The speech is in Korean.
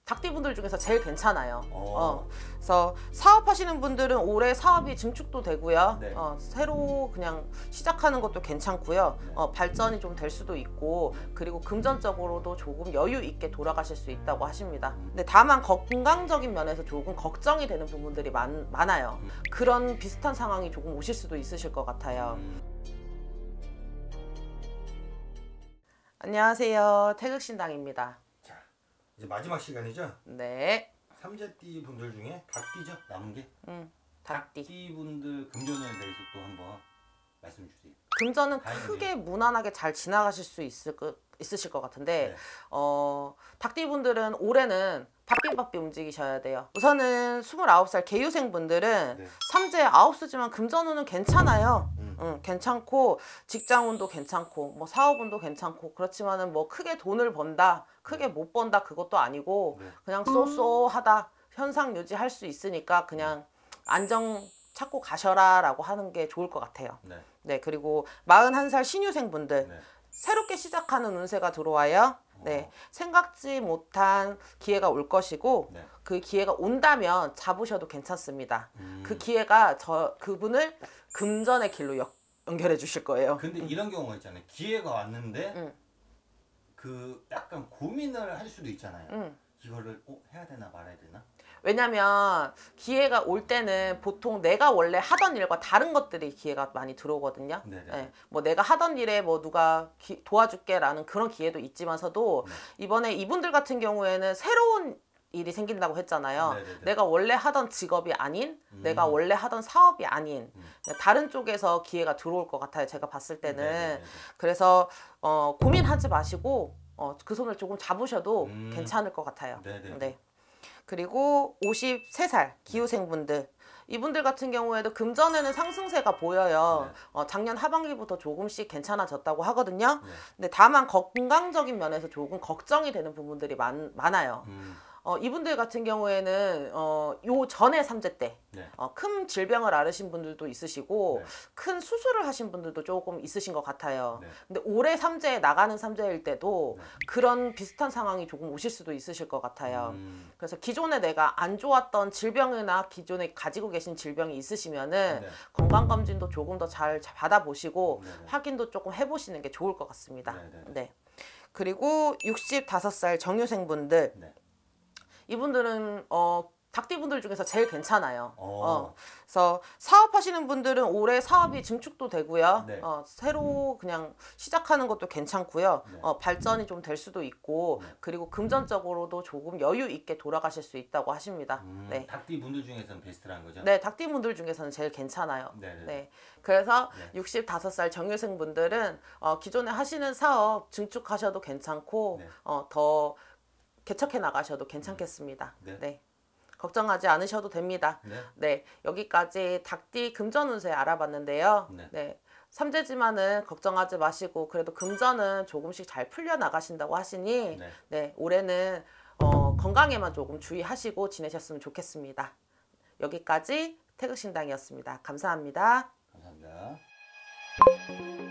닭띠분들 중에서 제일 괜찮아요. 그래서 사업하시는 분들은 올해 사업이 증축도 되고요. 네. 새로 그냥 시작하는 것도 괜찮고요. 발전이 좀 될 수도 있고, 그리고 금전적으로도 조금 여유 있게 돌아가실 수 있다고 하십니다. 근데 다만 건강적인 면에서 조금 걱정이 되는 부분들이 많아요. 그런 비슷한 상황이 조금 오실 수도 있으실 것 같아요. 안녕하세요, 태극신당입니다. 자, 이제 마지막 시간이죠? 네. 삼재띠 분들 중에 닭띠죠? 남은 게? 닭띠. 닭띠 분들 금전에 대해서 또 한번 말씀 주세요. 금전은 크게 무난하게 잘 지나가실 수 있으실 것 같은데, 네. 닭띠 분들은 올해는 바삐바삐 움직이셔야 돼요. 우선은 29살 개유생 분들은 네. 삼재 9수지만 금전운은 괜찮아요. 괜찮고, 직장운도 괜찮고, 뭐 사업운도 괜찮고, 그렇지만은 뭐 크게 돈을 번다, 크게 못 번다, 그것도 아니고, 네. 그냥 쏘쏘하다 현상 유지할 수 있으니까 그냥 안정 찾고 가셔라 라고 하는 게 좋을 것 같아요. 네. 네, 그리고 41살 신유생 분들, 네. 새롭게 시작하는 운세가 들어와요. 네, 생각지 못한 기회가 올 것이고, 네. 그 기회가 온다면 잡으셔도 괜찮습니다. 그 기회가 그분을 금전의 길로 연결해 주실 거예요. 근데 이런 경우가 있잖아요. 기회가 왔는데 그 약간 고민을 할 수도 있잖아요. 이거를 해야 되나 말아야 되나? 왜냐면 기회가 올 때는 보통 내가 원래 하던 일과 다른 것들이 기회가 많이 들어오거든요. 네, 뭐 내가 하던 일에 뭐 누가 도와줄게 라는 그런 기회도 있지만서도 이번에 이분들 같은 경우에는 새로운 일이 생긴다고 했잖아요. 내가 원래 하던 직업이 아닌, 내가 원래 하던 사업이 아닌 다른 쪽에서 기회가 들어올 것 같아요. 제가 봤을 때는. 그래서 고민하지 마시고 그 손을 조금 잡으셔도 괜찮을 것 같아요. 네. 그리고 53살 기후생분들, 이분들 같은 경우에도 금전에는 상승세가 보여요. 작년 하반기부터 조금씩 괜찮아졌다고 하거든요. 근데 다만 건강적인 면에서 조금 걱정이 되는 부분들이 많아요. 이분들 같은 경우에는 요 전에 삼재 때 큰 질병을 앓으신 분들도 있으시고 큰 수술을 하신 분들도 조금 있으신 것 같아요. 근데 올해 삼재에 나가는 삼재일 때도 그런 비슷한 상황이 조금 오실 수도 있으실 것 같아요. 그래서 기존에 내가 안 좋았던 질병이나 기존에 가지고 계신 질병이 있으시면은 건강검진도 조금 더 잘 받아보시고 확인도 조금 해보시는 게 좋을 것 같습니다. 네. 그리고 65살 정유생분들, 이분들은 닭띠분들 중에서 제일 괜찮아요. 그래서 사업하시는 분들은 올해 사업이 증축도 되고요. 새로 그냥 시작하는 것도 괜찮고요. 발전이 좀 될 수도 있고, 그리고 금전적으로도 조금 여유 있게 돌아가실 수 있다고 하십니다. 네. 닭띠분들 중에서는 베스트라는 거죠? 네, 닭띠분들 중에서는 제일 괜찮아요. 네. 그래서 65살 정유생 분들은 기존에 하시는 사업 증축하셔도 괜찮고, 더 개척해 나가셔도 괜찮겠습니다. 네. 걱정하지 않으셔도 됩니다. 네. 여기까지 닭띠 금전 운세 알아봤는데요. 네. 삼재지만은 걱정하지 마시고, 그래도 금전은 조금씩 잘 풀려 나가신다고 하시니, 네. 올해는 건강에만 조금 주의하시고 지내셨으면 좋겠습니다. 여기까지 태극신당이었습니다. 감사합니다. 감사합니다.